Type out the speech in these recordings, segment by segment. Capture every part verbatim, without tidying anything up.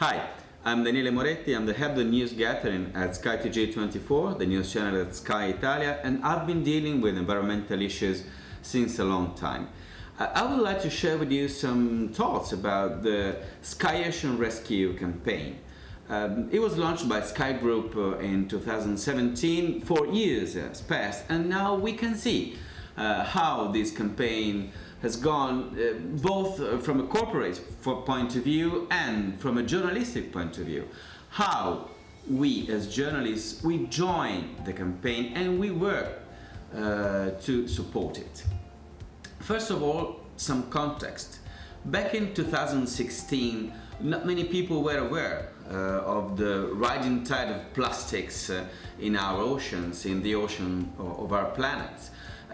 Hi, I'm Danielle Moretti. I'm the head of the news gathering at Sky T G twenty-four, the news channel at Sky Italia, and I've been dealing with environmental issues since a long time. I would like to share with you some thoughts about the Sky Ocean Rescue campaign. Um, it was launched by Sky Group uh, in two thousand seventeen. Four years has passed, and now we can see uh, how this campaign has gone, uh, both uh, from a corporate point of view and from a journalistic point of view. How we as journalists, we join the campaign and we work uh, to support it. First of all, some context. Back in two thousand sixteen, not many people were aware uh, of the rising tide of plastics uh, in our oceans, in the ocean of our planet.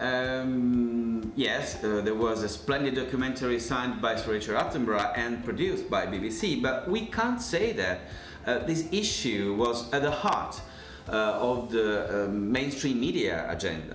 Um, yes, uh, there was a splendid documentary signed by Sir Richard Attenborough and produced by B B C, but we can't say that uh, this issue was at the heart uh, of the uh, mainstream media agenda.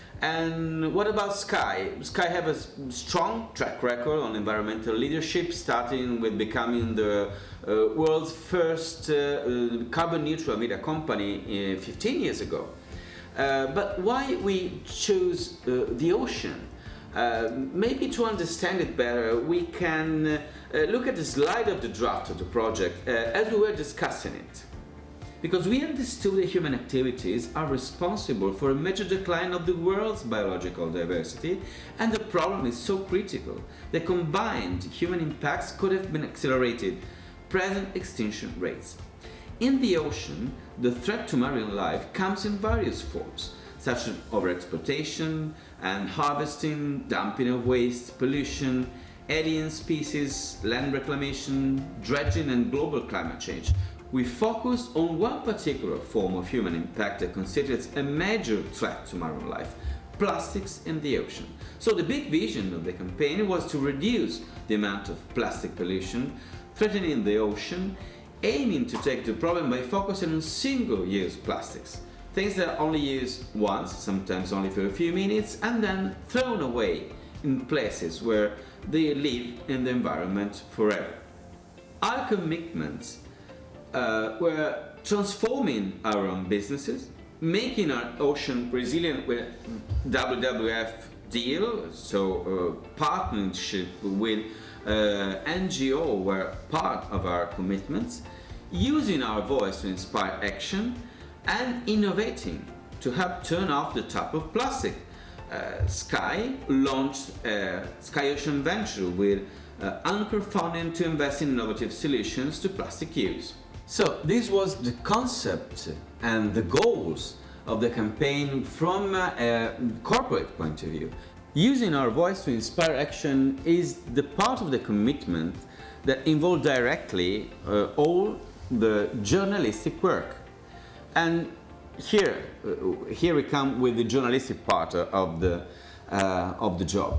And what about Sky? Sky have a strong track record on environmental leadership, starting with becoming the uh, world's first uh, uh, carbon neutral media company uh, fifteen years ago. Uh, but why we choose uh, the ocean? Uh, maybe to understand it better, we can uh, look at the slide of the draft of the project uh, as we were discussing it. Because we understood that human activities are responsible for a major decline of the world's biological diversity, and the problem is so critical that combined human impacts could have been accelerated present extinction rates. In the ocean, the threat to marine life comes in various forms, such as overexploitation and harvesting, dumping of waste, pollution, alien species, land reclamation, dredging, and global climate change. We focus on one particular form of human impact that constitutes a major threat to marine life: plastics in the ocean. So the big vision of the campaign was to reduce the amount of plastic pollution threatening the ocean, aiming to take the problem by focusing on single-use plastics, things that are only used once, sometimes only for a few minutes, and then thrown away in places where they live in the environment forever. Our commitments uh, were transforming our own businesses, making our ocean resilient with W W F deal, so uh, partnership with uh, N G O were part of our commitments, using our voice to inspire action, and innovating to help turn off the tap of plastic. Uh, Sky launched a Sky Ocean Venture with uh, anchor funding to invest in innovative solutions to plastic use. So this was the concept and the goals of the campaign from a corporate point of view. Using our voice to inspire action is the part of the commitment that involves directly uh, all the journalistic work. And here, uh, here we come with the journalistic part of the, uh, of the job.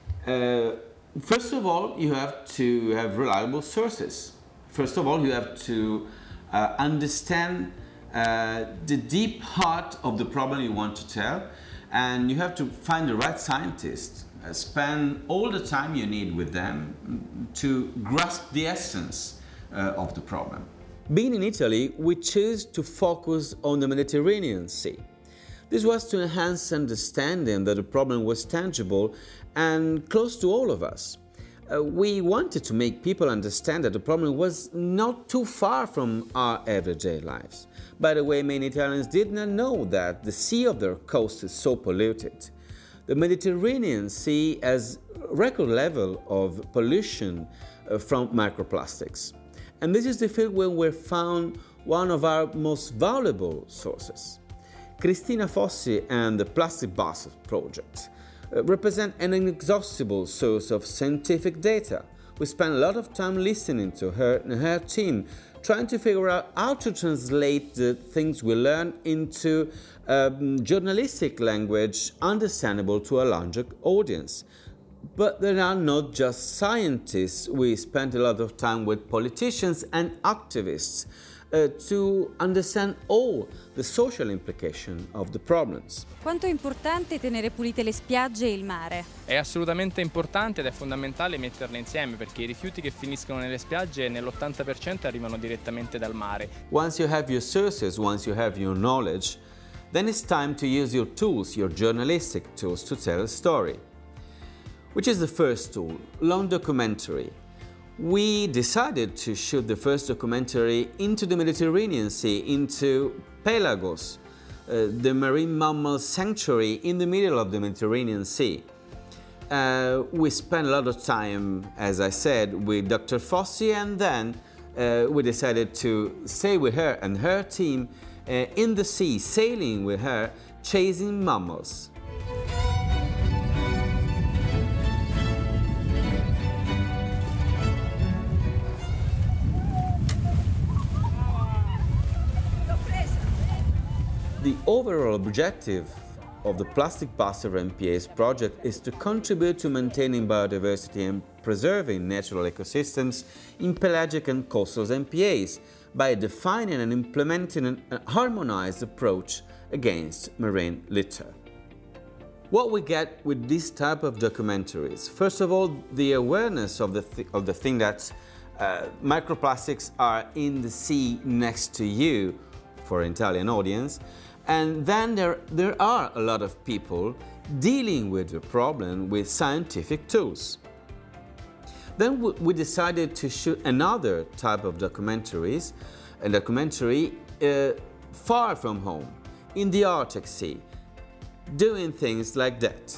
Uh, first of all, you have to have reliable sources. First of all, you have to uh, understand uh, the deep heart of the problem you want to tell, and you have to find the right scientists, uh, spend all the time you need with them to grasp the essence uh, of the problem. Being in Italy, we chose to focus on the Mediterranean Sea. This was to enhance understanding that the problem was tangible and close to all of us. Uh, we wanted to make people understand that the problem was not too far from our everyday lives. By the way, many Italians did not know that the sea of their coast is so polluted. The Mediterranean Sea has a record level of pollution uh, from microplastics. And this is the field where we found one of our most valuable sources. Cristina Fossi and the Plastic Bus Project uh, represent an inexhaustible source of scientific data. We spent a lot of time listening to her and her team, trying to figure out how to translate the things we learn into um, journalistic language understandable to a larger audience. But there are not just scientists. We spent a lot of time with politicians and activists uh, to understand all the social implication of the problems. Quanto è importante tenere pulite le spiagge e il mare? È assolutamente importante ed è fondamentale metterle insieme, perché i rifiuti che finiscono nelle spiagge nell'ottanta per cento arrivano direttamente dal mare. Once you have your sources, once you have your knowledge, then it's time to use your tools, your journalistic tools, to tell a story. Which is the first tool? Long documentary. We decided to shoot the first documentary into the Mediterranean Sea, into Pelagos, uh, the marine mammal sanctuary in the middle of the Mediterranean Sea. Uh, we spent a lot of time, as I said, with Doctor Fossi, and then uh, we decided to stay with her and her team uh, in the sea, sailing with her, chasing mammals. The overall objective of the Plastic Buster M P As project is to contribute to maintaining biodiversity and preserving natural ecosystems in pelagic and coastal M P As by defining and implementing an, a harmonized approach against marine litter. What we get with this type of documentaries, first of all, the awareness of the, th of the thing that uh, microplastics are in the sea next to you, for an Italian audience. And then there, there are a lot of people dealing with the problem with scientific tools. Then we, we decided to shoot another type of documentaries, a documentary uh, far from home, in the Arctic Sea, doing things like that.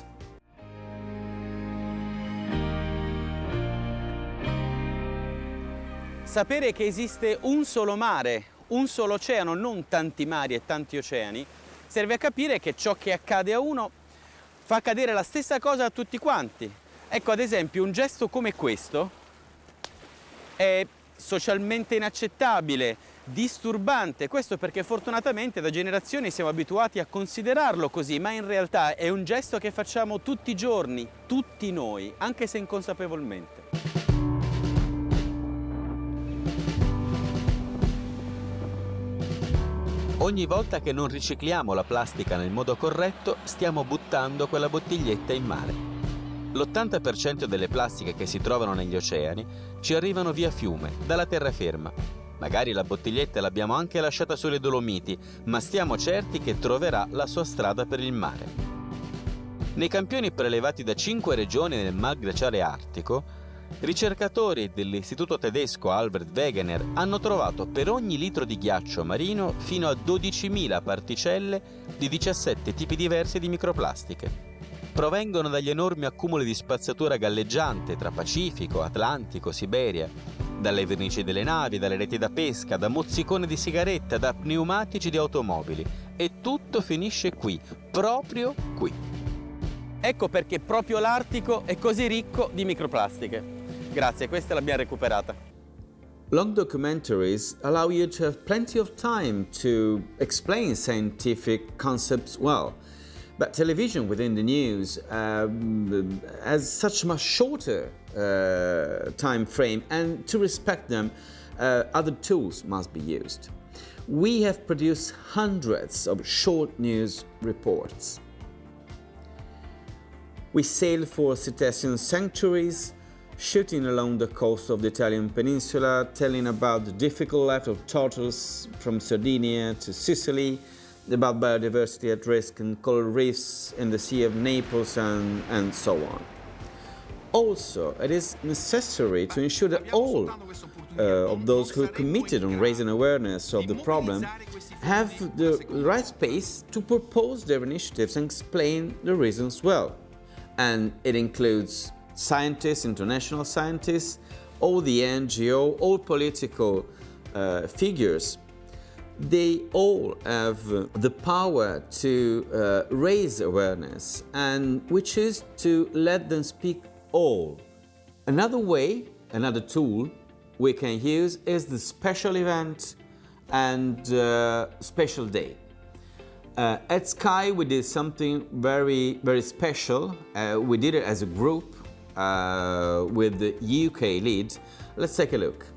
Sapere che esiste un solo mare, un solo oceano, non tanti mari e tanti oceani, serve a capire che ciò che accade a uno fa accadere la stessa cosa a tutti quanti. Ecco, ad esempio, un gesto come questo è socialmente inaccettabile, disturbante. Questo perché fortunatamente da generazioni siamo abituati a considerarlo così, ma in realtà è un gesto che facciamo tutti i giorni, tutti noi, anche se inconsapevolmente. Ogni volta che non ricicliamo la plastica nel modo corretto, stiamo buttando quella bottiglietta in mare. L'ottanta per cento delle plastiche che si trovano negli oceani ci arrivano via fiume, dalla terraferma. Magari la bottiglietta l'abbiamo anche lasciata sulle Dolomiti, ma stiamo certi che troverà la sua strada per il mare. Nei campioni prelevati da cinque regioni nel mar glaciale artico, ricercatori dell'istituto tedesco Albert Wegener hanno trovato per ogni litro di ghiaccio marino fino a dodicimila particelle di diciassette tipi diversi di microplastiche. Provengono dagli enormi accumuli di spazzatura galleggiante tra Pacifico, Atlantico, Siberia, dalle vernici delle navi, dalle reti da pesca, da mozziconi di sigaretta, da pneumatici di automobili. E tutto finisce qui, proprio qui. Ecco perché proprio l'Artico è così ricco di microplastiche. Grazie, questa l'abbiamo recuperata. Long documentaries allow you to have plenty of time to explain scientific concepts well. But television within the news um, has such much shorter uh, time frame, and to respect them, uh, other tools must be used. We have produced hundreds of short news reports. We sailed for cetacean sanctuaries, shooting along the coast of the Italian peninsula, telling about the difficult life of turtles from Sardinia to Sicily, about biodiversity at risk in coral reefs in the Sea of Naples, and, and so on. Also, it is necessary to ensure that all uh, of those who are committed on raising awareness of the problem have the right space to propose their initiatives and explain the reasons well. And it includes scientists, international scientists, all the N G O, all political uh, figures. They all have the power to uh, raise awareness, and we choose to let them speak all. Another way, another tool we can use is the special event and uh, special day. Uh, at Sky we did something very, very special. Uh, we did it as a group uh, with the U K lead. Let's take a look.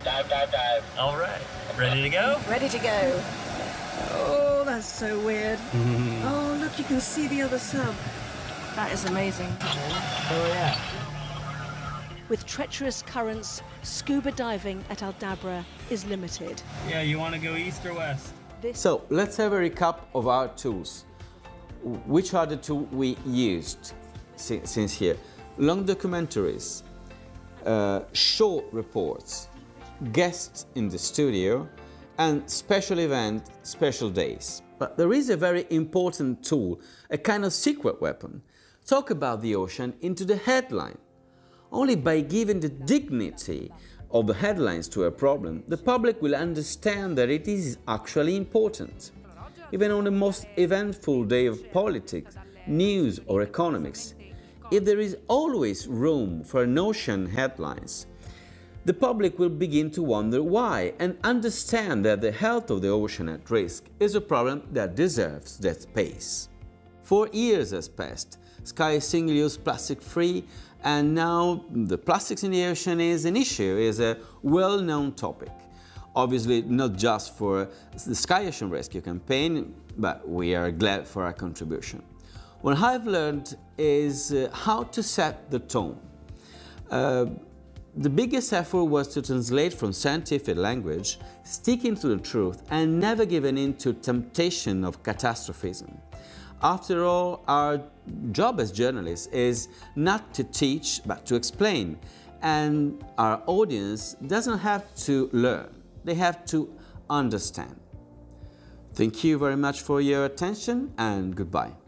Dive, dive, dive. All right. Ready to go? Ready to go. Oh, that's so weird. Oh, look, you can see the other sub. That is amazing. Oh, yeah. With treacherous currents, scuba diving at Aldabra is limited. Yeah, you want to go east or west? This So let's have a recap of our tools. Which are the tools we used si since here? Long documentaries, uh, short reports, guests in the studio, and special event, special days. But there is a very important tool, a kind of secret weapon. Talk about the ocean into the headline. Only by giving the dignity of the headlines to a problem, the public will understand that it is actually important. Even on the most eventful day of politics, news or economics, if there is always room for an ocean headlines, the public will begin to wonder why and understand that the health of the ocean at risk is a problem that deserves that space. Four years has passed, Sky is single-use plastic-free, and now the plastics in the ocean is an issue, is a well-known topic. Obviously not just for the Sky Ocean Rescue campaign, but we are glad for our contribution. What I've learned is uh, how to set the tone. Uh, the biggest effort was to translate from scientific language, sticking to the truth and never giving in to temptation of catastrophism. After all, our job as journalists is not to teach, but to explain. And our audience doesn't have to learn, they have to understand. Thank you very much for your attention, and goodbye.